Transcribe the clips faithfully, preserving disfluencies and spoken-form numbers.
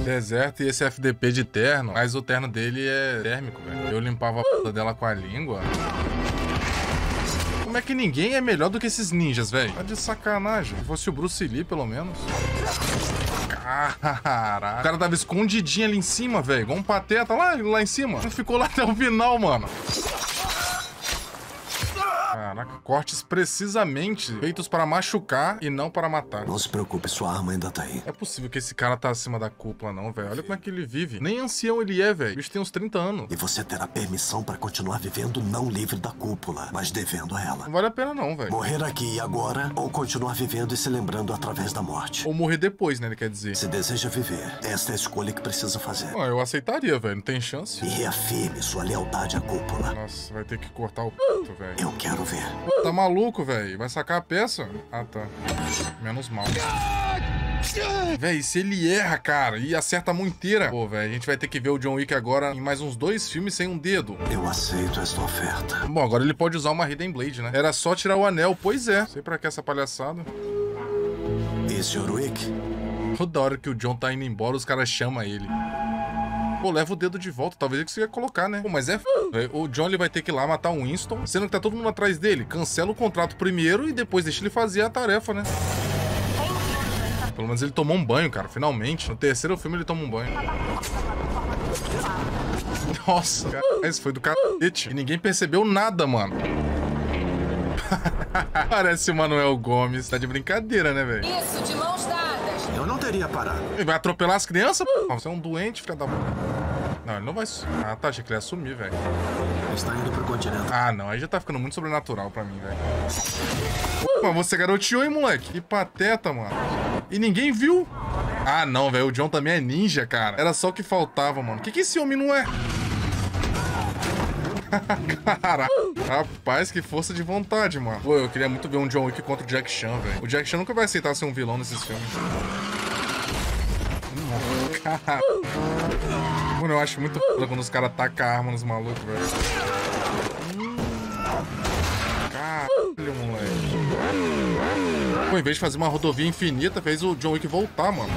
Deserto e esse F D P de terno, mas o terno dele é térmico, velho. Eu limpava a p dela com a língua. Como é que ninguém é melhor do que esses ninjas, velho? Tá de sacanagem. Se fosse o Bruce Lee, pelo menos. Caraca. O cara tava escondidinho ali em cima, velho. Igual um pateta lá, lá em cima. Não ficou lá até o final, mano. Caraca, cortes precisamente feitos para machucar e não para matar. Não se preocupe, sua arma ainda tá aí. É possível que esse cara tá acima da cúpula, não, velho. Olha como é que ele vive. Nem ancião ele é, velho. O bicho tem uns trinta anos. E você terá permissão para continuar vivendo não livre da cúpula, mas devendo a ela. Não vale a pena não, velho. Morrer aqui e agora, ou continuar vivendo e se lembrando através da morte. Ou morrer depois, né, ele quer dizer. Se deseja viver, essa é a escolha que precisa fazer. Ah, eu aceitaria, velho. Não tem chance. E reafirme sua lealdade à cúpula. Nossa, vai ter que cortar o p, velho. Eu quero ver. Tá maluco, velho? Vai sacar a peça? Ah, tá. Menos mal. Véi, se ele erra, cara, e acerta a mão inteira... Pô, velho, a gente vai ter que ver o John Wick agora em mais uns dois filmes sem um dedo. Eu aceito esta oferta. Bom, agora ele pode usar uma Hidden Blade, né? Era só tirar o anel. Pois é. Não sei pra que essa palhaçada. E, senhor Wick? Toda hora que o John tá indo embora, os caras chamam ele. Pô, leva o dedo de volta. Talvez é que você ia colocar, né? Pô, mas é f... O John, ele vai ter que ir lá matar um Winston, sendo que tá todo mundo atrás dele. Cancela o contrato primeiro e depois deixa ele fazer a tarefa, né? Pelo menos ele tomou um banho, cara. Finalmente. No terceiro filme ele toma um banho. Nossa, cara. Esse foi do cacete. E ninguém percebeu nada, mano. Parece o Manuel Gomes. Tá de brincadeira, né, velho? Isso, de mãos dadas. Eu não teria parado. Ele vai atropelar as crianças? Pô, você é um doente, filha da... Não, ele não vai... Ah, tá. Achei que ele ia sumir, velho. Está indo pro continente. Ah, não. Aí já tá ficando muito sobrenatural pra mim, velho. Mas você garoteou, hein, moleque? Que pateta, mano. E ninguém viu. Ah, não, velho. O John também é ninja, cara. Era só o que faltava, mano. O que que esse homem não é? Caraca. Rapaz, que força de vontade, mano. Pô, eu queria muito ver um John Wick contra o Jack Chan, velho. O Jack Chan nunca vai aceitar ser um vilão nesses filmes. Cara. Mano, eu acho muito foda quando os caras tacam a arma nos malucos, velho. Caralho, moleque. Pô, em vez de fazer uma rodovia infinita, fez o John Wick voltar, mano.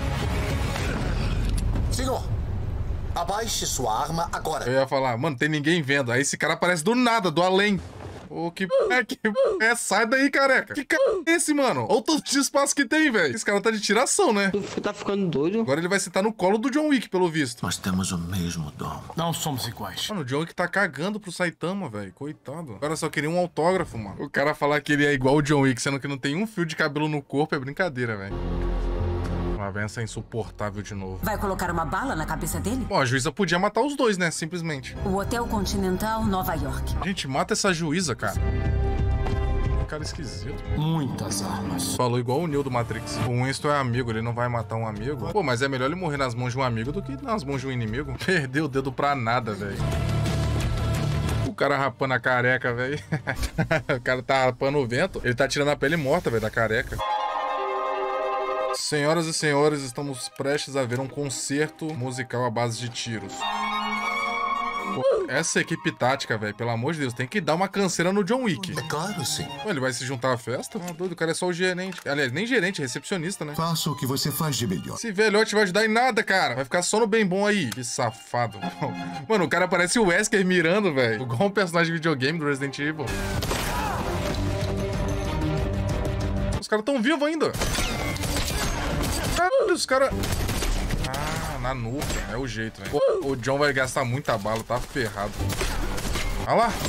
Senhor, abaixe sua arma agora. Eu ia falar, mano, tem ninguém vendo. Aí esse cara aparece do nada, do além. Ô, que p... que é? Sai daí, careca. Que c... é esse, mano? Olha o tanto de espaço que tem, velho. Esse cara tá de tiração, né? Tu tá ficando doido? Agora ele vai sentar no colo do John Wick, pelo visto. Nós temos o mesmo dom. Não somos iguais. Mano, o John Wick tá cagando pro Saitama, velho. Coitado. O cara só queria um autógrafo, mano. O cara falar que ele é igual o John Wick, sendo que não tem um fio de cabelo no corpo, é brincadeira, velho. Uma vença insuportável de novo. Vai colocar uma bala na cabeça dele? Bom, a juíza podia matar os dois, né? Simplesmente. O Hotel Continental, Nova York. Gente, mata essa juíza, cara. Cara esquisito. Muitas armas. Falou igual o Neo do Matrix. O Winston é amigo, ele não vai matar um amigo. Pô, mas é melhor ele morrer nas mãos de um amigo do que nas mãos de um inimigo. Perdeu o dedo pra nada, velho. O cara rapando a careca, velho. O cara tá rapando o vento. Ele tá tirando a pele morta, velho, da careca. Senhoras e senhores, estamos prestes a ver um concerto musical à base de tiros. Pô, essa equipe tática, velho, pelo amor de Deus, tem que dar uma canseira no John Wick. É claro, sim. Pô, ele vai se juntar à festa? Ah, doido, o cara é só o gerente. Aliás, nem gerente, é recepcionista, né? Faça o que você faz de melhor. Esse velhote vai ajudar em nada, cara. Vai ficar só no bem bom aí. Que safado. Mano, o cara parece o Wesker mirando, velho. Igual um personagem de videogame do Resident Evil. Os caras tão vivos ainda. Caralho, os caras... Ah, na nuca. É o jeito, né? Pô, o John vai gastar muita bala, tá ferrado. Olha lá.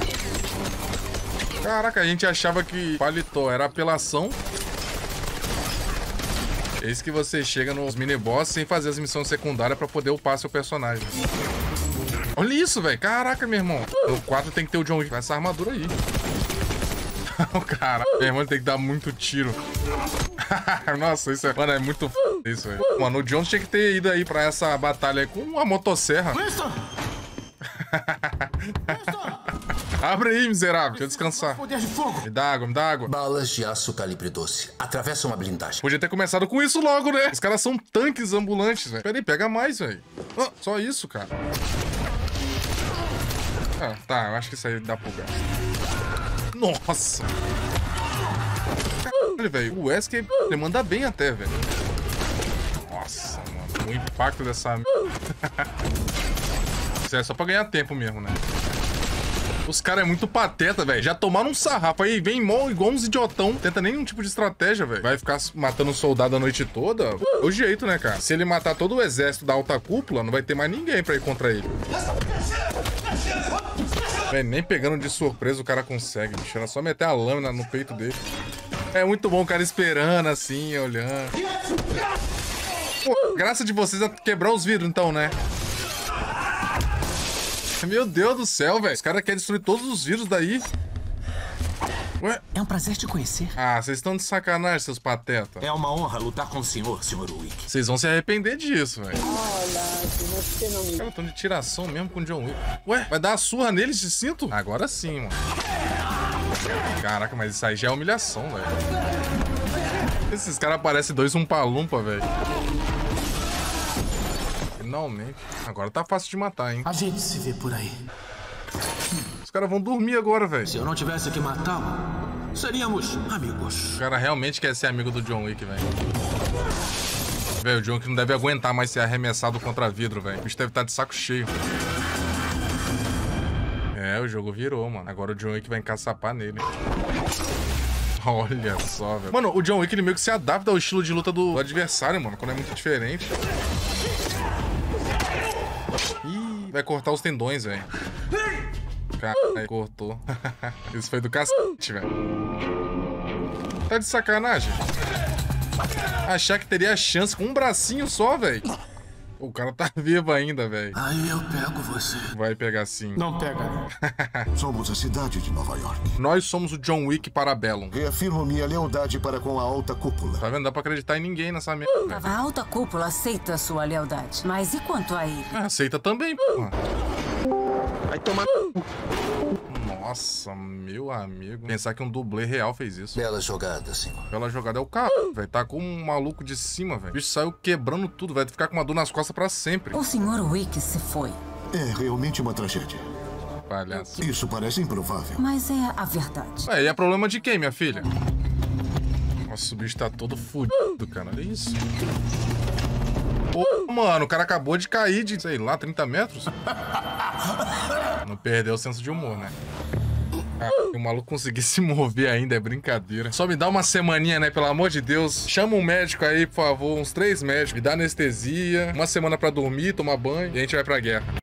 Caraca, a gente achava que paletó era apelação. Eis que você chega nos mini-boss sem fazer as missões secundárias pra poder upar seu personagem. Olha isso, velho. Caraca, meu irmão. No quatro tem que ter o John Wick com essa armadura aí. Cara, meu irmão tem que dar muito tiro. Nossa, isso é... Mano, é muito f... isso, velho. Mano, o John tinha que ter ido aí pra essa batalha com uma motosserra. Winston! Winston! Abre aí, miserável. Deixa eu descansar. Poder de fogo. Me dá água, me dá água. Balas de aço calibre doze. Atravessa uma blindagem. Podia ter começado com isso logo, né? Os caras são tanques ambulantes, velho. Pera aí, pega mais, velho. Ah, só isso, cara. Ah, tá. Eu acho que isso aí dá pro gasto. Nossa. Caralho, velho. O Wesker, ele manda bem até, velho. Nossa, mano. O impacto dessa... Isso é só pra ganhar tempo mesmo, né? Os caras é muito pateta, velho. Já tomaram um sarrafo aí, vem mó igual uns idiotão. Tenta nenhum tipo de estratégia, velho. Vai ficar matando soldado a noite toda? É o jeito, né, cara? Se ele matar todo o exército da alta cúpula, não vai ter mais ninguém pra ir contra ele. Véi, nem pegando de surpresa o cara consegue, bicho. Era só meter a lâmina no peito dele. É muito bom o cara esperando, assim, olhando. Pô, graça de vocês é quebrar os vidros, então, né? Meu Deus do céu, velho. Os caras querem destruir todos os vírus daí. Ué? É um prazer te conhecer. Ah, vocês estão de sacanagem, seus patetas. É uma honra lutar com o senhor, senhor Wick. Vocês vão se arrepender disso, velho. Olha, você não... Os caras estão de tiração mesmo com o John Wick. Ué, vai dar uma surra neles de cinto? Agora sim, mano. Caraca, mas isso aí já é humilhação, velho. Esses caras parecem dois umpa-lumpa, velho. Finalmente. Agora tá fácil de matar, hein? A gente se vê por aí. Os caras vão dormir agora, velho. Se eu não tivesse que matá-lo, seríamos amigos. O cara realmente quer ser amigo do John Wick, velho. Velho, o John Wick não deve aguentar mais ser arremessado contra vidro, velho. O bicho deve estar de saco cheio. É, o jogo virou, mano. Agora o John Wick vai encaçapar nele. Olha só, velho. Mano, o John Wick, ele meio que se adapta ao estilo de luta do adversário, mano. Quando é muito diferente. Ih, vai cortar os tendões, velho. Caralho, cortou. Isso foi do cacete, velho. Tá de sacanagem? Achar que teria chance com um bracinho só, velho. O cara tá vivo ainda, velho. Aí eu pego você. Vai pegar sim. Não pega. Somos a cidade de Nova York. Nós somos o John Wick para Bellum. Reafirmo minha lealdade para com a alta cúpula. Tá vendo? Dá pra acreditar em ninguém nessa merda. A alta cúpula aceita sua lealdade. Mas e quanto a ele? Ah, aceita também, porra. Vai tomar... Nossa, meu amigo. Pensar que um dublê real fez isso. Bela jogada, senhor. Bela jogada é o cara, velho. Tá com um maluco de cima, velho. O bicho saiu quebrando tudo, vai ficar com uma dor nas costas pra sempre. O senhor Wick se foi. É realmente uma tragédia. Palhaço. Isso parece improvável. Mas é a verdade. É, e é problema de quem, minha filha? Nossa, o bicho tá todo fudido, cara. Olha isso. Pô, mano, o cara acabou de cair de, sei lá, trinta metros. Não perdeu o senso de humor, né? Ah, o maluco conseguir se mover ainda é brincadeira. Só me dá uma semaninha, né? Pelo amor de Deus. Chama um médico aí, por favor. Uns três médicos. Me dá anestesia. Uma semana pra dormir, tomar banho. E a gente vai pra guerra.